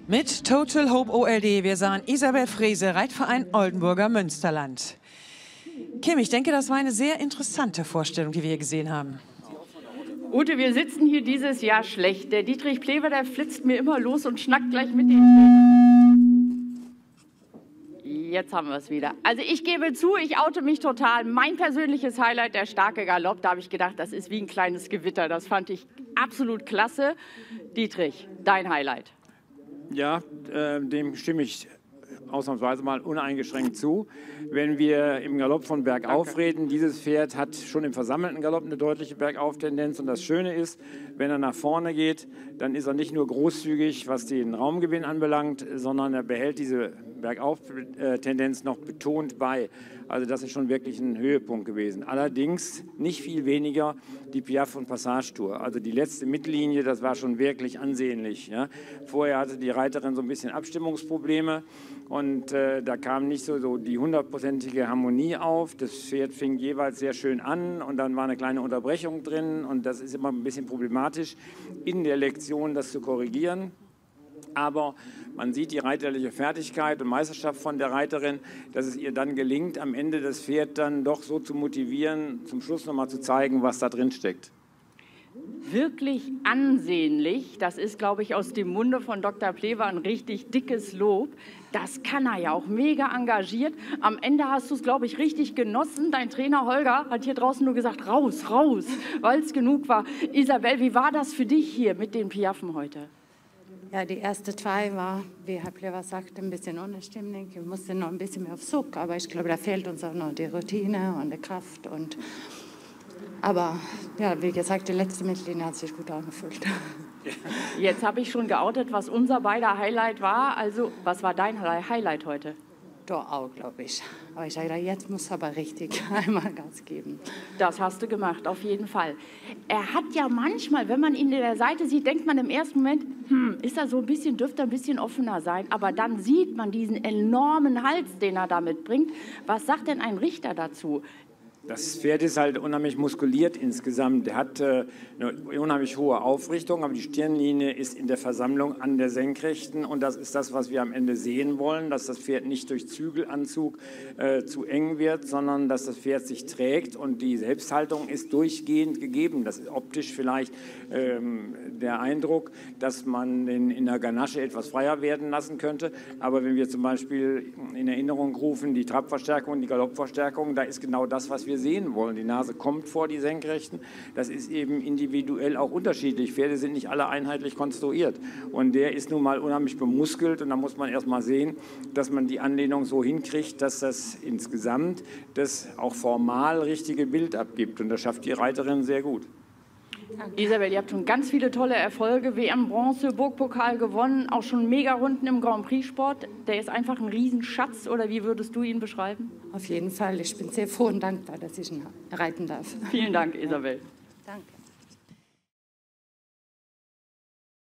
Mit Total Hope OLD, wir sahen Isabel Frese, Reitverein Oldenburger Münsterland. Kim, ich denke, das war eine sehr interessante Vorstellung, die wir hier gesehen haben. Ute, wir sitzen hier dieses Jahr schlecht. Der Dietrich Plewer, der flitzt mir immer los und schnackt gleich mit den. Jetzt haben wir es wieder. Also ich gebe zu, ich oute mich total. Mein persönliches Highlight, der starke Galopp, da habe ich gedacht, das ist wie ein kleines Gewitter. Das fand ich absolut klasse. Dietrich, dein Highlight. Ja, dem stimme ich ausnahmsweise mal uneingeschränkt zu. Wenn wir im Galopp von bergauf reden, dieses Pferd hat schon im versammelten Galopp eine deutliche Bergauf-Tendenz. Und das Schöne ist, wenn er nach vorne geht, dann ist er nicht nur großzügig, was den Raumgewinn anbelangt, sondern er behält diese Bergauf-Tendenz noch betont bei. Also das ist schon wirklich ein Höhepunkt gewesen. Allerdings nicht viel weniger die Piaffe- und Passage-Tour. Also die letzte Mittellinie, das war schon wirklich ansehnlich. Ja. Vorher hatte die Reiterin so ein bisschen Abstimmungsprobleme und da kam nicht so die hundertprozentige Harmonie auf. Das Pferd fing jeweils sehr schön an und dann war eine kleine Unterbrechung drin und das ist immer ein bisschen problematisch, in der Lektion das zu korrigieren. Aber man sieht die reiterliche Fertigkeit und Meisterschaft von der Reiterin, dass es ihr dann gelingt, am Ende das Pferd dann doch so zu motivieren, zum Schluss nochmal zu zeigen, was da drin steckt. Wirklich ansehnlich, das ist, glaube ich, aus dem Munde von Dr. Plewer ein richtig dickes Lob. Das kann er ja auch mega engagiert. Am Ende hast du es, glaube ich, richtig genossen. Dein Trainer Holger hat hier draußen nur gesagt, raus, raus, weil es genug war. Isabel, wie war das für dich hier mit den Piaffen heute? Ja, die erste zwei war, wie Herr Plewer sagte, ein bisschen unstimmig. Ich musste noch ein bisschen mehr auf Zug, aber ich glaube, da fehlt uns auch noch die Routine und die Kraft. Aber ja, wie gesagt, die letzte Mittellinie hat sich gut angefühlt. Jetzt habe ich schon geoutet, was unser beider Highlight war. Also, was war dein Highlight heute? Doch auch, glaube ich. Aber ich sage, jetzt muss aber richtig einmal Gas geben. Das hast du gemacht, auf jeden Fall. Er hat ja manchmal, wenn man ihn in der Seite sieht, denkt man im ersten Moment, ist er so ein bisschen, dürfte er ein bisschen offener sein. Aber dann sieht man diesen enormen Hals, den er damit bringt. Was sagt denn ein Richter dazu? Das Pferd ist halt unheimlich muskuliert insgesamt. Er hat eine unheimlich hohe Aufrichtung, aber die Stirnlinie ist in der Versammlung an der Senkrechten. Und das ist das, was wir am Ende sehen wollen, dass das Pferd nicht durch Zügelanzug zu eng wird, sondern dass das Pferd sich trägt. Und die Selbsthaltung ist durchgehend gegeben. Das ist optisch vielleicht der Eindruck, dass man in der Ganasche etwas freier werden lassen könnte. Aber wenn wir zum Beispiel in Erinnerung rufen, die Trabverstärkung, die Galoppverstärkung, da ist genau das, was wir sehen wollen. Die Nase kommt vor die Senkrechten. Das ist eben individuell auch unterschiedlich. Pferde sind nicht alle einheitlich konstruiert. Und der ist nun mal unheimlich bemuskelt. Und da muss man erst mal sehen, dass man die Anlehnung so hinkriegt, dass das insgesamt das auch formal richtige Bild abgibt. Und das schafft die Reiterin sehr gut. Isabel, ihr habt schon ganz viele tolle Erfolge, WM Bronze, Burgpokal gewonnen, auch schon Mega-Runden im Grand Prix-Sport. Der ist einfach ein Riesenschatz, oder wie würdest du ihn beschreiben? Auf jeden Fall. Ich bin sehr froh und dankbar, dass ich ihn reiten darf. Vielen Dank, Isabel. Danke.